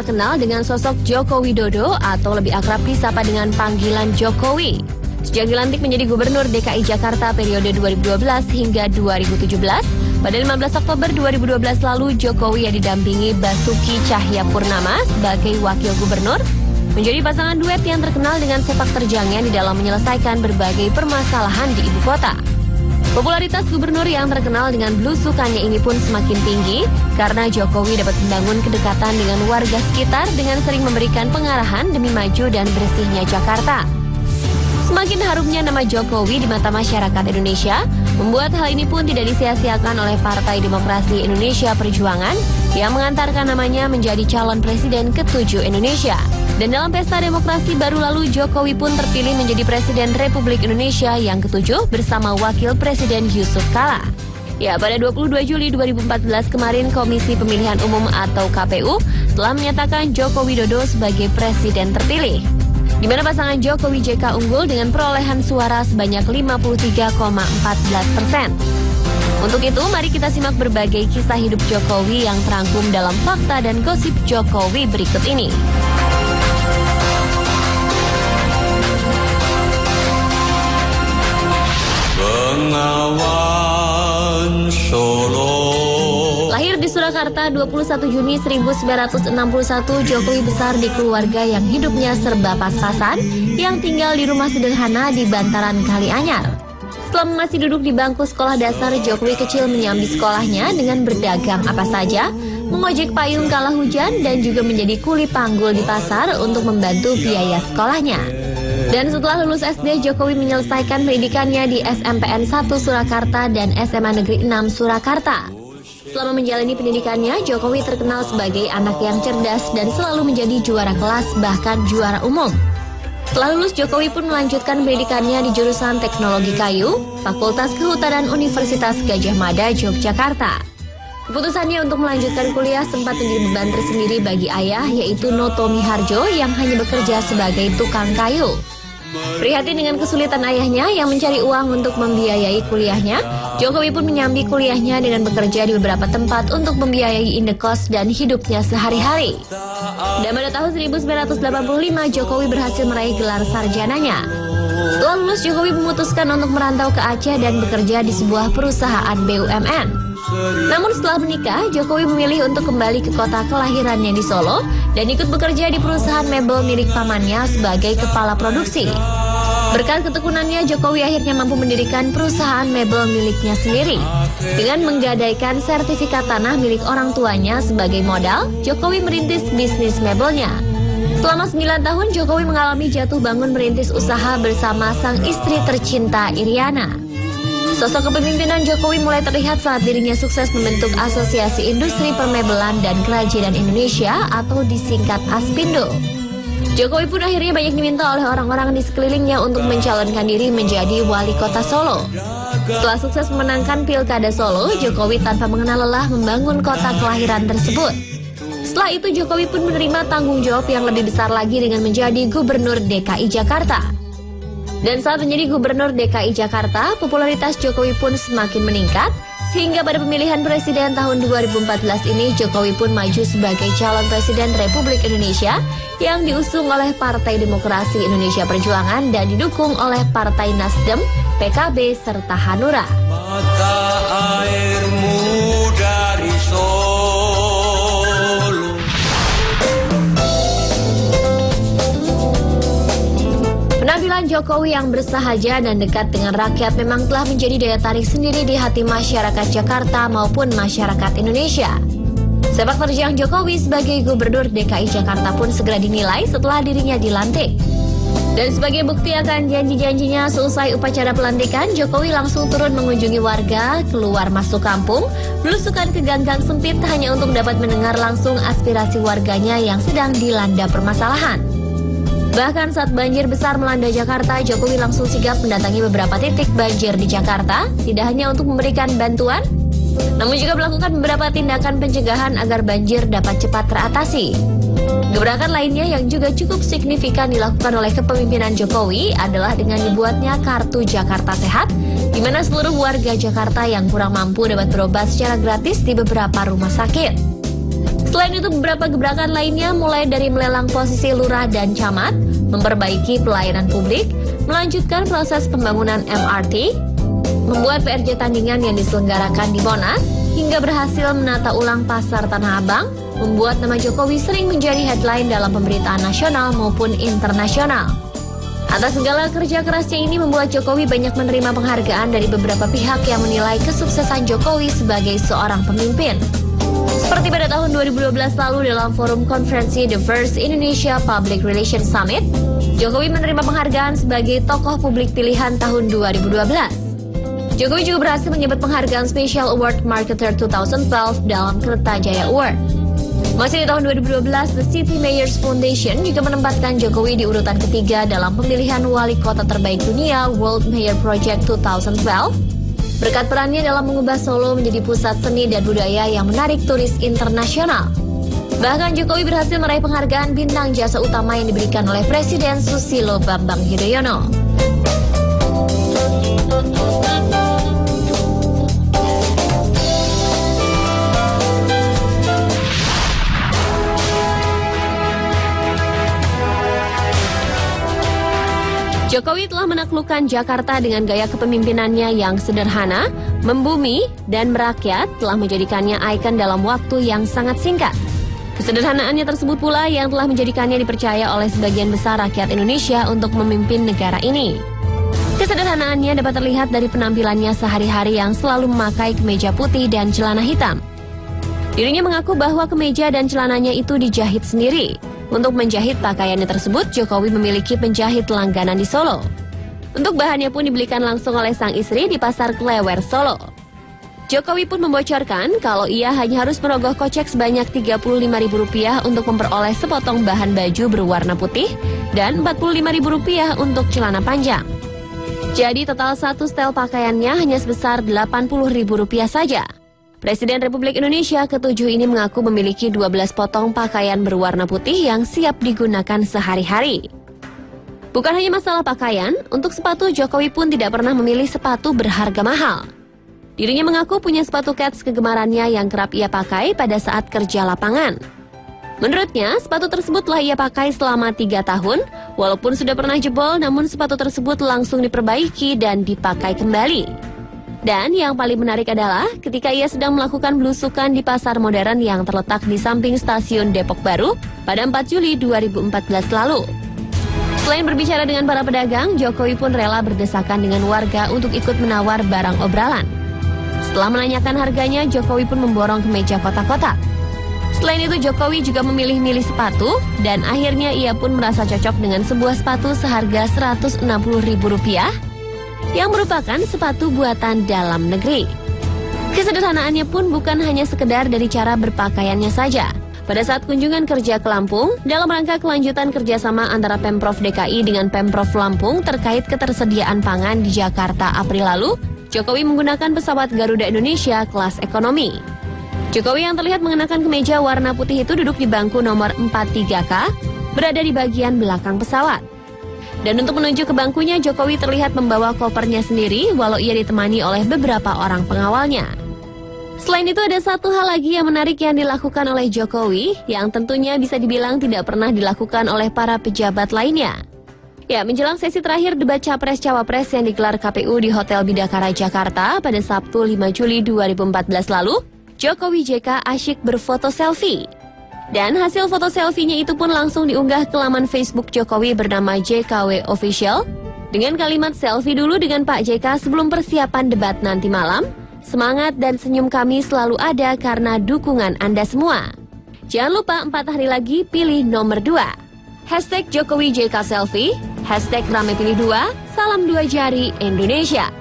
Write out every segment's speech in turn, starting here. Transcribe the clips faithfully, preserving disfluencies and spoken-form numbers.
tak kenal dengan sosok Joko Widodo atau lebih akrab disapa dengan panggilan Jokowi. Sejak dilantik menjadi Gubernur D K I Jakarta periode dua ribu dua belas hingga dua ribu tujuh belas, pada lima belas Oktober dua ribu dua belas lalu Jokowi yang didampingi Basuki Cahayapurnama sebagai Wakil Gubernur menjadi pasangan duet yang terkenal dengan sepak terjangnya di dalam menyelesaikan berbagai permasalahan di ibu kota. Popularitas gubernur yang terkenal dengan belusukannya ini pun semakin tinggi karena Jokowi dapat membangun kedekatan dengan warga sekitar dengan sering memberikan pengarahan demi maju dan bersihnya Jakarta. Semakin harumnya nama Jokowi di mata masyarakat Indonesia, membuat hal ini pun tidak disia-siakan oleh Partai Demokrasi Indonesia Perjuangan yang mengantarkan namanya menjadi calon presiden ketujuh Indonesia. Dan dalam pesta demokrasi baru lalu, Jokowi pun terpilih menjadi Presiden Republik Indonesia yang ketujuh bersama Wakil Presiden Yusuf Kala. Ya, pada dua puluh dua Juli dua ribu empat belas kemarin, Komisi Pemilihan Umum atau K P U telah menyatakan Joko Widodo sebagai Presiden terpilih, di mana pasangan Jokowi J K unggul dengan perolehan suara sebanyak lima puluh tiga koma empat belas persen. Untuk itu, mari kita simak berbagai kisah hidup Jokowi yang terangkum dalam fakta dan gosip Jokowi berikut ini. Bengawan Solo. Lahir di Surakarta dua puluh satu Juni seribu sembilan ratus enam puluh satu, Jokowi besar di keluarga yang hidupnya serba pas-pasan, yang tinggal di rumah sederhana di bantaran Kalianyar. Selama masih duduk di bangku sekolah dasar, Jokowi kecil menyambi sekolahnya dengan berdagang apa saja, mengojek payung kala hujan, dan juga menjadi kuli panggul di pasar untuk membantu biaya sekolahnya. Dan setelah lulus S D, Jokowi menyelesaikan pendidikannya di S M P N satu Surakarta dan S M A Negeri enam Surakarta. Selama menjalani pendidikannya, Jokowi terkenal sebagai anak yang cerdas dan selalu menjadi juara kelas, bahkan juara umum. Setelah lulus, Jokowi pun melanjutkan pendidikannya di jurusan Teknologi Kayu, Fakultas Kehutanan Universitas Gadjah Mada, Yogyakarta. Keputusannya untuk melanjutkan kuliah sempat menjadi beban tersendiri bagi ayah, yaitu Noto Miharjo yang hanya bekerja sebagai tukang kayu. Prihatin dengan kesulitan ayahnya yang mencari uang untuk membiayai kuliahnya, Jokowi pun menyambi kuliahnya dengan bekerja di beberapa tempat untuk membiayai indekos dan hidupnya sehari-hari. Dan pada tahun seribu sembilan ratus delapan puluh lima, Jokowi berhasil meraih gelar sarjananya. Setelah lulus, Jokowi memutuskan untuk merantau ke Aceh dan bekerja di sebuah perusahaan B U M N. Namun setelah menikah, Jokowi memilih untuk kembali ke kota kelahirannya di Solo dan ikut bekerja di perusahaan mebel milik pamannya sebagai kepala produksi. Berkat ketekunannya, Jokowi akhirnya mampu mendirikan perusahaan mebel miliknya sendiri. Dengan menggadaikan sertifikat tanah milik orang tuanya sebagai modal, Jokowi merintis bisnis mebelnya. Selama sembilan tahun, Jokowi mengalami jatuh bangun merintis usaha bersama sang istri tercinta Iriana. Sosok kepemimpinan Jokowi mulai terlihat saat dirinya sukses membentuk Asosiasi Industri Permebelan dan Kerajinan Indonesia atau disingkat Aspindo. Jokowi pun akhirnya banyak diminta oleh orang-orang di sekelilingnya untuk mencalonkan diri menjadi wali kota Solo. Setelah sukses memenangkan Pilkada Solo, Jokowi tanpa mengenal lelah membangun kota kelahiran tersebut. Setelah itu, Jokowi pun menerima tanggung jawab yang lebih besar lagi dengan menjadi Gubernur D K I Jakarta. Dan saat menjadi Gubernur D K I Jakarta, popularitas Jokowi pun semakin meningkat, sehingga pada pemilihan presiden tahun dua ribu empat belas ini, Jokowi pun maju sebagai calon presiden Republik Indonesia yang diusung oleh Partai Demokrasi Indonesia Perjuangan dan didukung oleh Partai Nasdem, P K B, serta Hanura. Mata airmu dari Solo. Penampilan Jokowi yang bersahaja dan dekat dengan rakyat memang telah menjadi daya tarik sendiri di hati masyarakat Jakarta maupun masyarakat Indonesia. Sepak terjang Jokowi sebagai Gubernur D K I Jakarta pun segera dinilai setelah dirinya dilantik. Dan sebagai bukti akan janji-janjinya, seusai upacara pelantikan, Jokowi langsung turun mengunjungi warga, keluar masuk kampung, belusukan ke gang-gang sempit hanya untuk dapat mendengar langsung aspirasi warganya yang sedang dilanda permasalahan. Bahkan saat banjir besar melanda Jakarta, Jokowi langsung sigap mendatangi beberapa titik banjir di Jakarta, tidak hanya untuk memberikan bantuan, namun juga melakukan beberapa tindakan pencegahan agar banjir dapat cepat teratasi. Gebrakan lainnya yang juga cukup signifikan dilakukan oleh kepemimpinan Jokowi adalah dengan dibuatnya Kartu Jakarta Sehat, di mana seluruh warga Jakarta yang kurang mampu dapat berobat secara gratis di beberapa rumah sakit. Selain itu, beberapa gebrakan lainnya mulai dari melelang posisi lurah dan camat, memperbaiki pelayanan publik, melanjutkan proses pembangunan M R T, membuat P R J tandingan yang diselenggarakan di Monas, hingga berhasil menata ulang pasar Tanah Abang, membuat nama Jokowi sering menjadi headline dalam pemberitaan nasional maupun internasional. Atas segala kerja kerasnya ini membuat Jokowi banyak menerima penghargaan dari beberapa pihak yang menilai kesuksesan Jokowi sebagai seorang pemimpin. Seperti pada tahun dua ribu dua belas lalu dalam forum konferensi The First Indonesia Public Relations Summit, Jokowi menerima penghargaan sebagai tokoh publik pilihan tahun dua ribu dua belas. Jokowi juga berhasil menyebut penghargaan Special Award Marketer dua ribu dua belas dalam Kertajaya Award. Masih di tahun dua ribu dua belas, The City Mayors Foundation juga menempatkan Jokowi di urutan ketiga dalam pemilihan wali kota terbaik dunia World Mayor Project dua ribu dua belas. Berkat perannya dalam mengubah Solo menjadi pusat seni dan budaya yang menarik turis internasional. Bahkan Jokowi berhasil meraih penghargaan bintang jasa utama yang diberikan oleh Presiden Susilo Bambang Yudhoyono. Jokowi telah menaklukkan Jakarta dengan gaya kepemimpinannya yang sederhana, membumi, dan merakyat telah menjadikannya ikon dalam waktu yang sangat singkat. Kesederhanaannya tersebut pula yang telah menjadikannya dipercaya oleh sebagian besar rakyat Indonesia untuk memimpin negara ini. Kesederhanaannya dapat terlihat dari penampilannya sehari-hari yang selalu memakai kemeja putih dan celana hitam. Dirinya mengaku bahwa kemeja dan celananya itu dijahit sendiri. Untuk menjahit pakaiannya tersebut, Jokowi memiliki penjahit langganan di Solo. Untuk bahannya pun dibelikan langsung oleh sang istri di Pasar Klewer, Solo. Jokowi pun membocorkan kalau ia hanya harus merogoh kocek sebanyak tiga puluh lima ribu rupiah untuk memperoleh sepotong bahan baju berwarna putih dan empat puluh lima ribu rupiah untuk celana panjang. Jadi total satu setel pakaiannya hanya sebesar delapan puluh ribu rupiah saja. Presiden Republik Indonesia ketujuh ini mengaku memiliki dua belas potong pakaian berwarna putih yang siap digunakan sehari-hari. Bukan hanya masalah pakaian, untuk sepatu Jokowi pun tidak pernah memilih sepatu berharga mahal. Dirinya mengaku punya sepatu kets kegemarannya yang kerap ia pakai pada saat kerja lapangan. Menurutnya, sepatu tersebut telah ia pakai selama tiga tahun, walaupun sudah pernah jebol, namun sepatu tersebut langsung diperbaiki dan dipakai kembali. Dan yang paling menarik adalah ketika ia sedang melakukan belusukan di pasar modern yang terletak di samping stasiun Depok Baru pada empat Juli dua ribu empat belas lalu. Selain berbicara dengan para pedagang, Jokowi pun rela berdesakan dengan warga untuk ikut menawar barang obrolan. Setelah menanyakan harganya, Jokowi pun memborong kemeja kotak-kotak. Selain itu, Jokowi juga memilih-milih sepatu dan akhirnya ia pun merasa cocok dengan sebuah sepatu seharga seratus enam puluh ribu rupiah yang merupakan sepatu buatan dalam negeri. Kesederhanaannya pun bukan hanya sekedar dari cara berpakaiannya saja. Pada saat kunjungan kerja ke Lampung, dalam rangka kelanjutan kerjasama antara Pemprov D K I dengan Pemprov Lampung terkait ketersediaan pangan di Jakarta April lalu, Jokowi menggunakan pesawat Garuda Indonesia kelas ekonomi. Jokowi yang terlihat mengenakan kemeja warna putih itu duduk di bangku nomor empat tiga K, berada di bagian belakang pesawat. Dan untuk menuju ke bangkunya, Jokowi terlihat membawa kopernya sendiri walau ia ditemani oleh beberapa orang pengawalnya. Selain itu ada satu hal lagi yang menarik yang dilakukan oleh Jokowi yang tentunya bisa dibilang tidak pernah dilakukan oleh para pejabat lainnya. Ya, menjelang sesi terakhir debat Capres-Cawapres yang digelar K P U di Hotel Bidakara Jakarta pada Sabtu lima Juli dua ribu empat belas lalu, Jokowi J K asyik berfoto selfie. Dan hasil foto selfie-nya itu pun langsung diunggah ke laman Facebook Jokowi bernama J K W Official dengan kalimat selfie dulu dengan Pak J K sebelum persiapan debat nanti malam. Semangat dan senyum kami selalu ada karena dukungan Anda semua. Jangan lupa empat hari lagi pilih nomor dua. Hashtag Jokowi J K Selfie, hashtag Rame Pilih dua, salam dua jari Indonesia.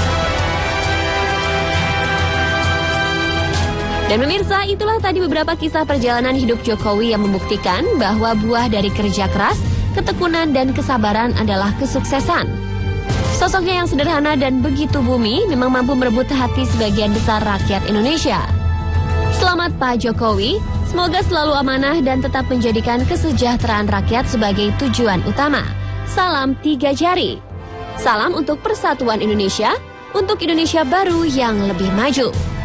Dan pemirsa, itulah tadi beberapa kisah perjalanan hidup Jokowi yang membuktikan bahwa buah dari kerja keras, ketekunan, dan kesabaran adalah kesuksesan. Sosoknya yang sederhana dan begitu bumi memang mampu merebut hati sebagian besar rakyat Indonesia. Selamat Pak Jokowi, semoga selalu amanah dan tetap menjadikan kesejahteraan rakyat sebagai tujuan utama. Salam tiga jari. Salam untuk persatuan Indonesia, untuk Indonesia baru yang lebih maju.